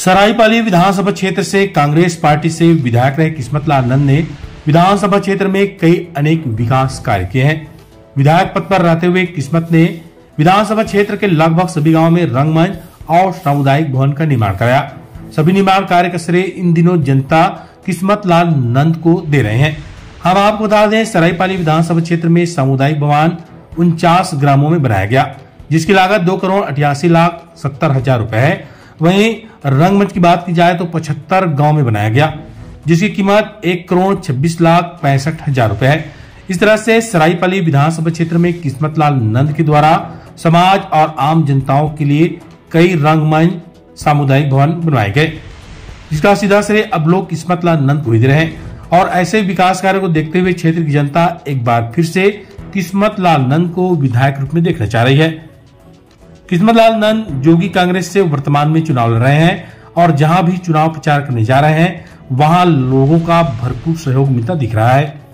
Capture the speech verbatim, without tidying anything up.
सरायपाली विधानसभा क्षेत्र से कांग्रेस पार्टी से विधायक रहे किस्मत लाल नंद ने विधानसभा क्षेत्र में कई अनेक विकास कार्य किए हैं। विधायक पद पर रहते हुए किस्मत ने विधानसभा क्षेत्र के लगभग सभी गांवों में रंगमंच और सामुदायिक भवन का निर्माण कराया। सभी निर्माण कार्य का श्रेय इन दिनों जनता किस्मत लाल नंद को दे रहे हैं। हम आपको बता दें, सरायपाली विधानसभा क्षेत्र में सामुदायिक भवन उनचास ग्रामों में बनाया गया, जिसकी लागत दो करोड़ अठासी लाख सत्तर हजार रूपए है। वहीं रंगमंच की बात की जाए तो पचहत्तर गांव में बनाया गया, जिसकी कीमत एक करोड़ छब्बीस लाख पैंसठ हजार रूपए है। इस तरह से सरायपाली विधानसभा क्षेत्र में किस्मत लाल नंद के द्वारा समाज और आम जनताओं के लिए कई रंगमंच सामुदायिक भवन बनवाए गए, जिसका सीधा श्रेय अब लोग किस्मत लाल नंद को दे रहे हैं। और ऐसे विकास कार्य को देखते हुए क्षेत्र की जनता एक बार फिर से किस्मत लाल नंद को विधायक रूप में देखना चाह रही है। किस्मत लाल नंद जोगी कांग्रेस से वर्तमान में चुनाव लड़ रहे हैं और जहां भी चुनाव प्रचार करने जा रहे हैं वहां लोगों का भरपूर सहयोग मिलता दिख रहा है।